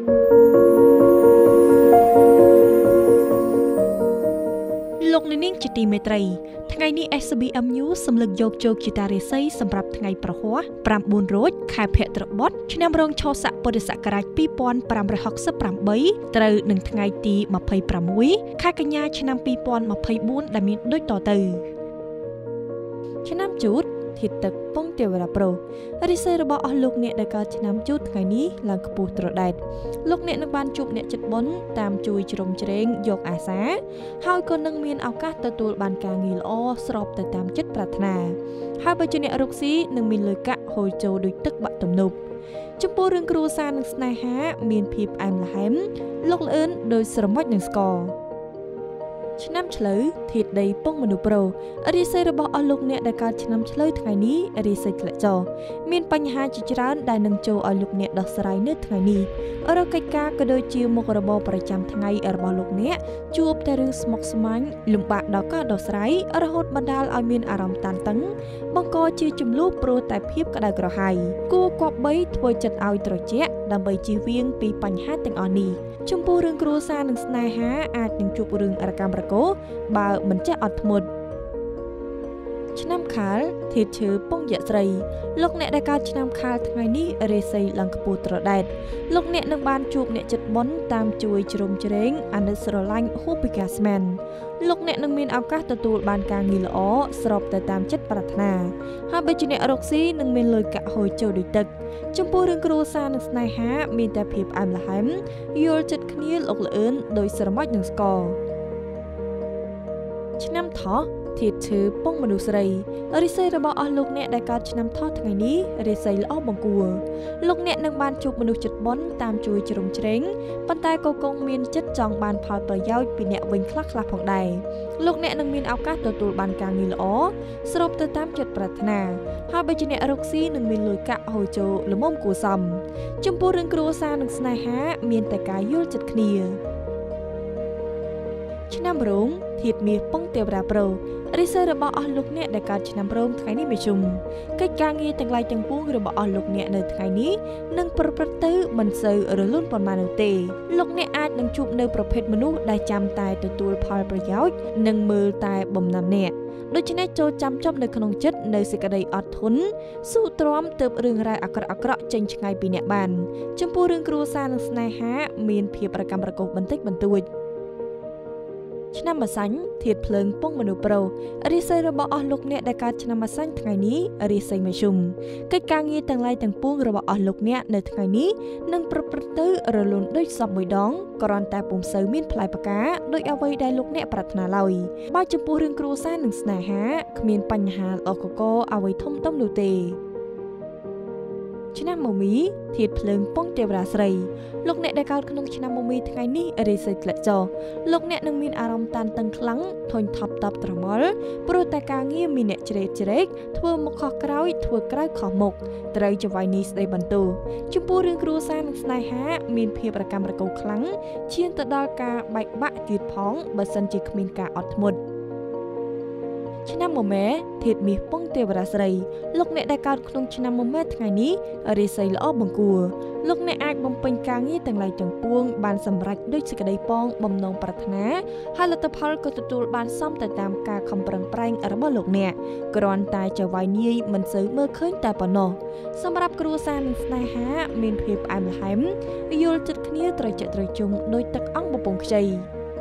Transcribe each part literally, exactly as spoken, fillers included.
លោកនាងជាទីមេត្រីថ្ងៃនេះ เอส บี เอ็ม News សម្លឹកយកជោគជាតារាសីសម្រាប់ថ្ងៃប្រហ័សប្រាំបួនរោចខែភទ្របទឆ្នាំរោងឆស័កពុទ្ធសករាជពីរពាន់ប្រាំរយហកសិបប្រាំបីត្រូវនឹងថ្ងៃទីម្ភៃប្រាំមួយខែកញ្ញាឆ្នាំពីរពាន់ម្ភៃបួនដែលមានដូចតទៅឆ្នាំជូតធាតុទឹកពងទេវរាប្រុសរិស័យរបស់អស់លោកអ្នកដែលកើតឆ្នាំជូតថ្ងៃនេះឡើងខ្ពស់ត្រដែតលោកអ្នកនឹងបានជួបអ្នកចិត្តបុណ្យតាមជួយជ្រោមជ្រែងយកអាសាហើយក៏នឹងមានឱកាសទទួលបានការងារល្អស្របទៅតាមចិត្តប្រាថ្នាហើយបើជាអ្នករកស៊ីនឹងមានលុយកាក់ហូរចូលដូចទឹកបាក់ទំនប់ចំពោះរឿងគ្រួសារនិងស្នេហាមានភាពផ្អែមល្ហែមលោកល្អឿនដោយស្រមោចនឹងស្ករឆ្នាំឆ្លូវធាតុដីពងមនុស្សប្រុសរាសីរបស់អស់លោកអ្នកដែលកើតឆ្នាំឆ្លូវថ្ងៃនេះរាសីធ្លាក់ចុះមានបញ្ហាជាច្រើនដែលនឹងចូលឲ្យលោកអ្នកដោះស្រាយនៅថ្ងៃនេះរកកិច្ចការក៏ដូចជាមុខរបរប្រចាំថ្ងៃរបស់លោកអ្នកជួបតែរឿងស្មុគស្មាញលំបាកដល់ការដោះស្រាយរហូតបណ្ដាលឲ្យមានអារម្មណ៍តានតឹងបង្កជាចំនួនព្រោះតែភាពក្តៅក្រហាយគួរគប្បីធ្វើចិត្តឲ្យត្រជាក់ដើម្បីជៀសវាងពីបញ្ហាទាំងអស់នេះចំពោះរឿងគ្រួសារនិងស្នេហាអាចនឹងជួបរឿងអរកម្មរកោបើមិនចេះអត់ធ្មត់ឆ្នាំខាលធាតុឈើពងយៈស្រីលោកអ្នកដែលកើតឆ្នាំខាលថ្ងៃនេះរាសីឡើងខ្ពស់ត្រដែតលោកអ្នកនឹងបានជួបអ្នកចិត្តបុណ្យតាមជួយជ្រោមជ្រែងអាណិតស្រឡាញ់ហូបពីកាស្មែនលោកអ្នកនឹងមានឱកាសទទួលបានការងារល្អស្របទៅតាមចិត្តប្រាថ្នាហើយបើជាអ្នករកស៊ីនឹងមានលុយកាក់ហូរចូលដូចទឹកចំពោះរឿងគ្រួសារនិងស្នេហាមានតែភាពផ្អែមល្ហែមយល់ចិត្តគ្នាលោកល្អឿនដោយស្រមោចនឹងស្ករឆ្នាំថោះធាតុឈើពងមនុស្សស្រីរិស័យរបស់អស់លោកអ្នកដែលកើតឆ្នាំថោះថ្ងៃនេះរិស័យល្អបង្គួរលោកអ្នកនឹងបានជួបមនុស្សចិត្តបុណ្យតាមជួយជ្រោមជ្រែងប៉ុន្តែក៏គង់មានចិត្តចង់បានផលប្រយោជន៍ពីអ្នកវិញខ្លះខ្លះផងដែរលោកអ្នកនឹងមានឱកាសទទួលបានការងារល្អស្របទៅតាមចិត្តប្រាថ្នាហើយបើជាអ្នករកស៊ីនឹងមានលុយកាក់ហូរចូលល្មមគួរសមចំពោះរឿងគ្រួសារនិងស្នេហាមានតែការយល់ចិត្តគ្នាឆ្នាំរោងធាតុមាសពងទេវរាប្រុសរិស័យរបស់អស់លោកអ្នកដែលកើតឆ្នាំរោងថ្ងៃនេះមជ្ឈុំកិច្ចការងារទាំងឡាយទាំងពួងរបស់អស់លោកអ្នកនៅថ្ងៃនេះនឹងប្រព្រឹត្តទៅមិនសូវរលូនប៉ុន្មាននោះទេលោកអ្នកអាចនឹងជួបនៅប្រភេទមនុស្សដែលចាំតែទទួលផលប្រយោជន៍និងមើលតែបំណំអ្នកដូច្នេះចូលចាំចប់នៅក្នុងចិត្តនៅសេចក្តីអត់ធន់ស៊ូទ្រាំទើបរឿងរ៉ាវអាក្រក់អាក្រក់ចេញឆ្ងាយពីអ្នកបានចំពោះរឿងគ្រួសារនិងស្នេហាមានភាពប្រកម្មប្រកុសបន្តិចបន្តួចឆ្នាំម្សាញ់ធាតុភ្លើងពងមនុស្សប្រុសរាសីរបស់អស់លោកអ្នកដែលកើតឆ្នាំម្សាញ់ថ្ងៃនេះរាសីមជ្ឈុំកិច្ចការងារទាំងឡាយទាំងពួងរបស់អស់លោកអ្នកនៅថ្ងៃនេះនឹងប្រព្រឹត្តទៅរលូនដូចសពមួយដងគ្រាន់តែពុំសូវមានផ្លែផ្កាដោយអ្វីដែលលោកអ្នកប្រាថ្នាឡើយបើចំពោះរឿងគ្រួសារនិងស្នេហាគ្មានបញ្ហាល្អកកអ្វីធំដុំនោះទេឆ្នាំមមីធាតុភ្លើងពងទេវរាស្រីលោកអ្នកដែលកើតក្នុងឆ្នាំមមីថ្ងៃនេះរាសីធ្លាក់ចុះលោកអ្នកនឹងមានអារម្មណ៍តានតឹងខ្លាំងធុញថប់តប់ត្រមល់ព្រោះតែការងារមានអ្នកជ្រេកជ្រែកធ្វើមុខខុសក្រោយធ្វើក្រៅខុសមុខត្រូវចវាយនេះស្ដីបន្ទោចំពោះរឿងគ្រួសារនិងស្នេហាមានភាពរកម្មរកូសខ្លាំងឈានទៅដល់ការបែកបាក់ទៀតផងបើសិនជាគ្មានការអត់ធ្មត់ឆ្នាំមមែធាតុមាសពងទេវរាស្រីលោកអ្នកដែលកើតក្នុងឆ្នាំមមែថ្ងៃនេះរាសីល្អបង្គួរលោកអ្នកអាចបំពេញការងារទាំងឡាយទាំងពួងបានសម្រេចដោយសេចក្តីប៉ងបំណងប្រាថ្នាហើយលទ្ធផលក៏ទទួលបានសមទៅតាមការខំប្រឹងប្រែងរបស់លោកអ្នកគ្រាន់តែចៅវាយនាយមិនសូវមើលឃើញតែប៉ុណ្ណោះសម្រាប់គ្រួសារនិងស្នេហាមានភាពផ្អែមល្ហែមយល់ចិត្តគ្នាត្រជាក់ត្រជុំដោយទឹកអង្គបំពង់ខ្ចី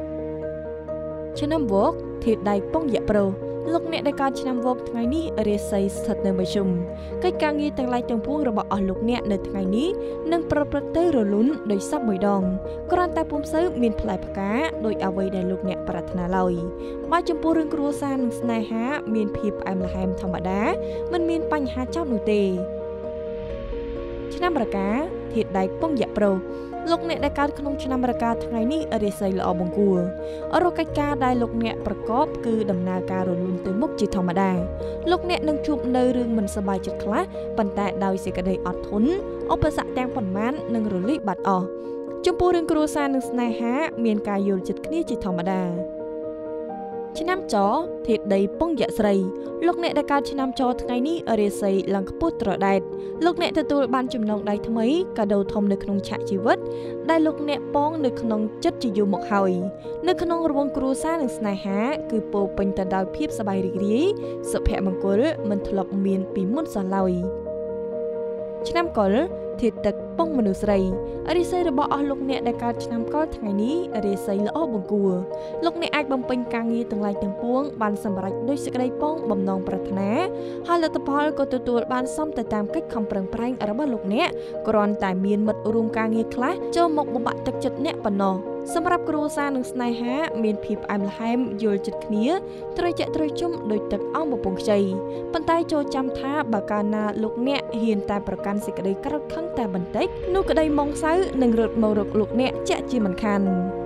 ឆ្នាំវកធាតុដៃពងយៈប្រុសលោកអ្នកដែលកើតឆ្នាំវកថ្ងៃនេះរាសីស្ថិតនៅមជ្ឈុំកិច្ចការងារទាំងឡាយទាំងពួងរបស់អស់លោកអ្នកនៅថ្ងៃនេះនឹងប្រព្រឹត្តទៅរលូនដោយសពមួយដងគ្រាន់តែពុំសូវមានផ្លែផ្កាដោយអ្វីដែលលោកអ្នកប្រាថ្នាឡើយបើចំពោះរឿងគ្រួសារនិងស្នេហាមានភាពផ្អែមល្ហែមធម្មតាមិនមានបញ្ហាចោទនោះទេឆ្នាំរកាធាតុដៃពងយៈប្រុសលោកអ្នកដែលកើតក្នុងឆ្នាំរកាថ្ងៃនេះរាសីល្អបង្គួររកកិច្ចការដែលលោកអ្នកប្រកបគឺដំណើរការរលូនទៅមុខជាធម្មតាលោកអ្នកនឹងជួបនៅរឿងមិនសប្បាយចិត្តខ្លះប៉ុន្តែដោយសេចក្តីអត់ធន់ឧបសគ្គទាំងប៉ុន្មាននឹងរលាយបាត់អស់ចំពោះរឿងគ្រួសារនិងស្នេហាមានការយល់ចិត្តគ្នាជាធម្មតាឆ្នាំចធាតដីពងយៈស្រីលោកអ្នកដែលកើតឆ្នាំចថ្ងៃនេះរាសីឡើងខ្ពស់ត្រដែតលោកអ្នកទទួលបានចំណងដៃថ្មីកាដូធំនៅក្នុងឆាកជីវិតដែលលោកអ្នកពងនៅក្នុងចិត្តជាយូរមកហើយនៅក្នុងរង្វង់គ្រួសារនិងស្នេហាគឺពោពេញទៅដោយភាពសប្បាយរីករាយសុភមង្គលមិនធ្លាប់មានពីមុនសោះឡើយឆ្នាំកុលធាតុទឹកពងមនុស្សស្រីរាសីរបស់អស់លោកអ្នកដែលកើតឆ្នាំកុលថ្ងៃនេះរាសីល្អបង្គួរលោកអ្នកអាចបំពេញការងារទាំងឡាយទាំងពួងបានសម្រេចដោយសេចក្តីពងបំណងប្រាថ្នាហើយលទ្ធផលក៏ទទួលបានសមទៅតាមកិច្ចខំប្រឹងប្រែងរបស់លោកអ្នកគ្រាន់តែមានមិត្តរួមការងារខ្លះចូលមកបំបាក់ទឹកចិត្តអ្នកប៉ុណ្ណោះសម្រាប់គ្រួសារនិងស្នេហាមានភាពផ្អែមល្ហែមយល់ចិត្តគ្នាត្រូវចាក់ត្រូវជុំដោយទឹកអមបំពង់ខ្ចីប៉ុន្តែចូលចាំថាបើកាលណាលោកអ្នកហ៊ានតែប្រកាន់សេចក្តីក្រោធខឹងតែបន្តិចនោះក្តីម៉ងសៅនឹងរត់មករកលោកអ្នកជាក់ជាមិនខាន